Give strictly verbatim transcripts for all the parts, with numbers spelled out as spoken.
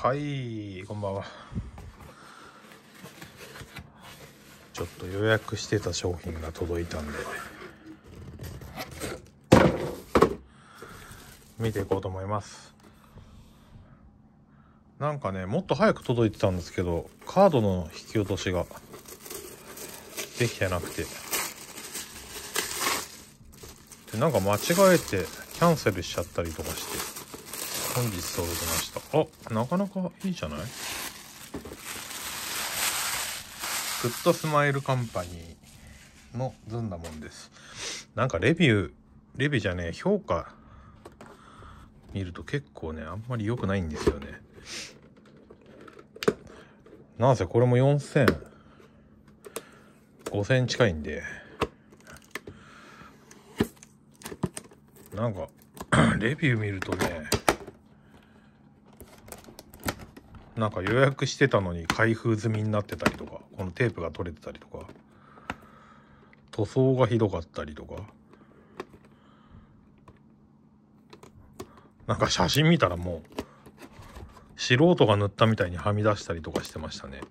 はい、こんばんは。ちょっと予約してた商品が届いたんで見ていこうと思います。なんかね、もっと早く届いてたんですけど、カードの引き落としができてなくて、でなんか間違えてキャンセルしちゃったりとかして本日届きました。あ、なかなかいいじゃない。グッドスマイルカンパニーのずんだもんです。なんかレビューレビューじゃねえ評価見ると結構ね、あんまり良くないんですよね。なんせこれもよんせんごせん近いんで、なんかレビュー見るとね、なんか予約してたのに開封済みになってたりとか、このテープが取れてたりとか、塗装がひどかったりとか、なんか写真見たらもう素人が塗ったみたいにはみ出したりとかしてましたね。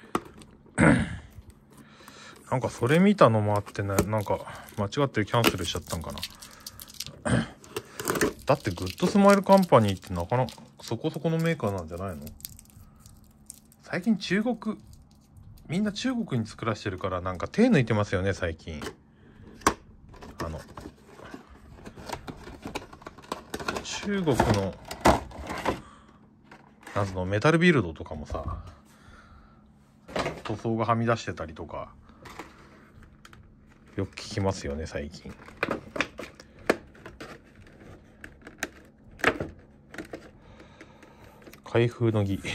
なんかそれ見たのもあってね、なんか間違ってキャンセルしちゃったんかな。だってグッドスマイルカンパニーってなかなかそこそこのメーカーなんじゃないの？最近中国、みんな中国に作らしてるからなんか手抜いてますよね最近。あの中国のなんつうのメタルビルドとかもさ、塗装がはみ出してたりとかよく聞きますよね最近。開封の儀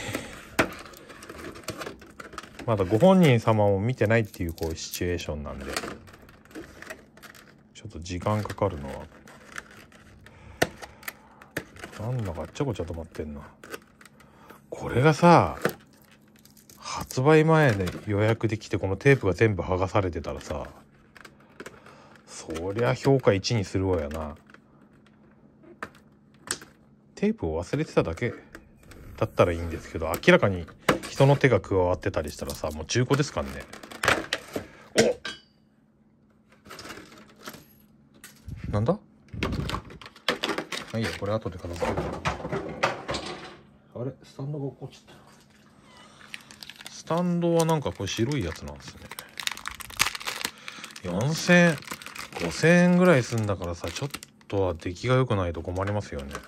まだご本人様も見てないっていうこういうシチュエーションなんで、ちょっと時間かかるのはなんだかあっちゃこっちゃ止まってんな。これがさ、発売前で予約できてこのテープが全部剥がされてたらさ、そりゃ評価いちにするわよな。テープを忘れてただけだったらいいんですけど、明らかに人の手が加わってたりしたらさ、もう中古ですからね。お、なんだ。まあいいや、これ後で片付ける。あれ、スタンドが落ちた。スタンドはなんかこれ白いやつなんですね。よんせんごせんえんぐらいすんだからさ、ちょっとは出来が良くないと困りますよね。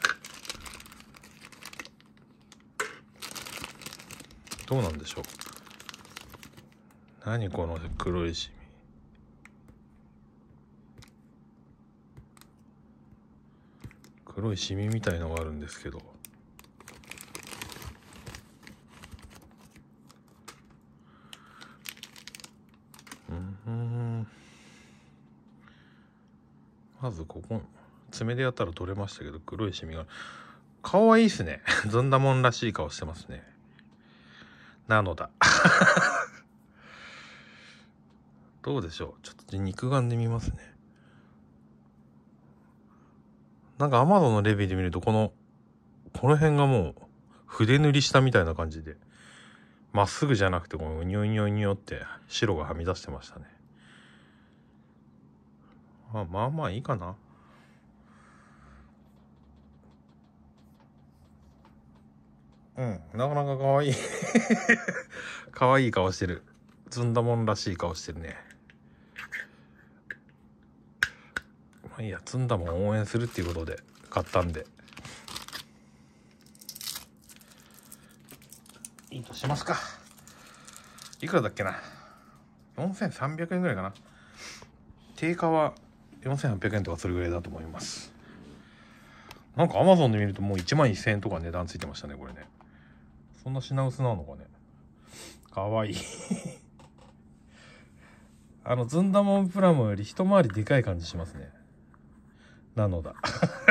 どうなんでしょう。何この黒いシミ。黒いシミみたいのがあるんですけど、うん、まずここ爪でやったら取れましたけど、黒いシミが。顔はいいっすね。ずんだもんらしい顔してますね。なのだどうでしょう。ちょっと肉眼で見ますね。なんか Amazon のレビューで見るとこのこの辺がもう筆塗りしたみたいな感じで、まっすぐじゃなくてこのニョニョニョって白がはみ出してましたね。あ、まあまあいいかな。うん、なかなか可愛い可愛い顔してる。ずんだもんらしい顔してるね。まあいいや、ずんだもん応援するっていうことで買ったんでいいとしますか。いくらだっけな。よんせんさんびゃくえんぐらいかな。定価はよんせんはっぴゃくえんとかそれぐらいだと思います。なんか Amazon で見るともういちまんせんえんとか値段ついてましたねこれね。そんな品薄なのかね。かわいいあのずんだもんプラモより一回りでかい感じしますね。なのだ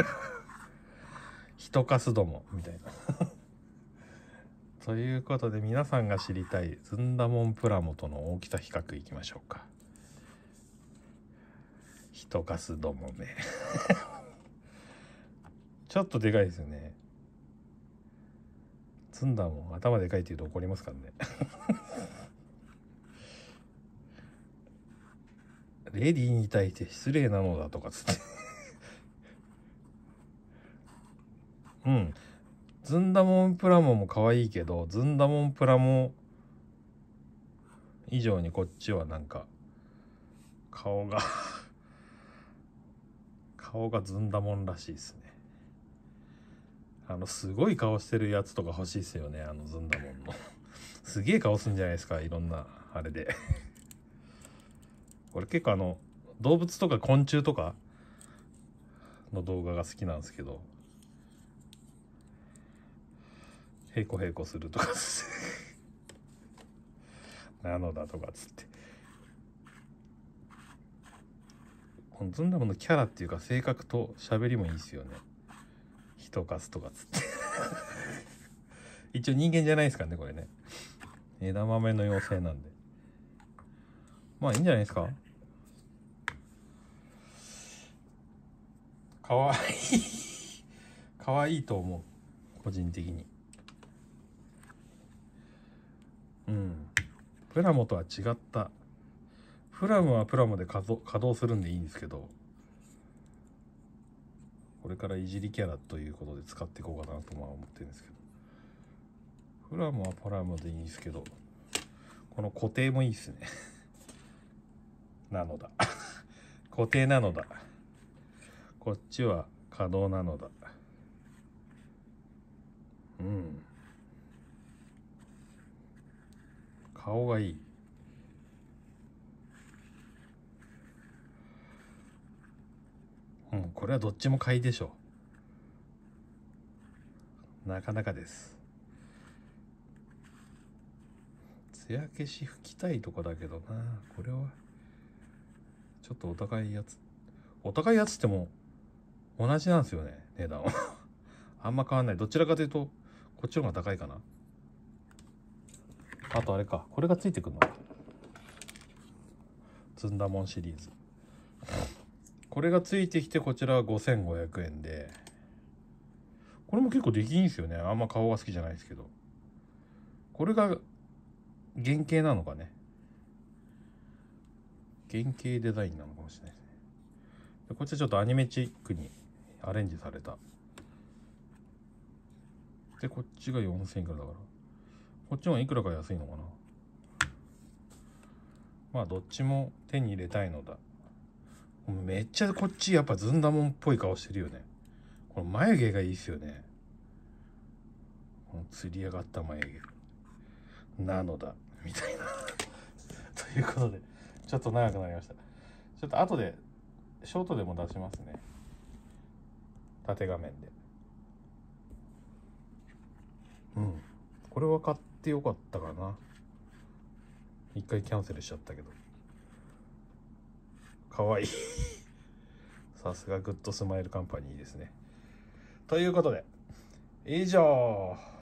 一かすどもみたいなということで皆さんが知りたいずんだもんプラモとの大きさ比較いきましょうか。一かすどもめちょっとでかいですよね。 ずんだもん頭でかいって言うと怒りますからねレディーに対して失礼なのだとかつってうんずんだもんプラモも可愛いけど、ずんだもんプラモ以上にこっちはなんか顔が顔がずんだもんらしいですね。あのすごい顔してるやつとか欲しいですよね、あのずんだもんのすげえ顔すんじゃないですか、いろんなあれで俺結構あの動物とか昆虫とかの動画が好きなんですけど、へこへこするとかなのだとかつって、このずんだもんのキャラっていうか性格と喋りもいいですよね。人かすとかつって一応人間じゃないですかねこれね。枝豆の妖精なんでまあいいんじゃないですか。かわいいかわいいと思う個人的に。うんプラモとは違った、プラモはプラモで稼働稼働するんでいいんですけど、これからいじりキャラということで使っていこうかなとは思ってるんですけど、プラモはプラモでいいんですけど、この固定もいいですねなのだ固定なのだ、こっちは可動なのだ。うん顔がいい。うん、これはどっちも買いでしょう。なかなかです。艶消し拭きたいとこだけどな、これはちょっとお高いやつ。お高いやつっても同じなんですよね、値段はあんま変わんない。どちらかというとこっちの方が高いかな。あとあれか、これがついてくるのずんだもんシリーズ、これがついてきて、こちらはごせんごひゃくえんで、これも結構出来いいんですよね。あんま顔が好きじゃないですけど、これが原型なのかね、原型デザインなのかもしれないですね。でこっちはちょっとアニメチックにアレンジされたで、こっちがよんせんえんからだから、こっちもいくらか安いのかな。まあどっちも手に入れたいのだ。めっちゃこっちやっぱずんだもんっぽい顔してるよね。この眉毛がいいっすよね、このつり上がった眉毛なのだみたいなということでちょっと長くなりました。ちょっと後でショートでも出しますね、縦画面で。うんこれは買ってよかったかな。一回キャンセルしちゃったけど、かわいいさすがグッドスマイルカンパニーですね。ということで以上。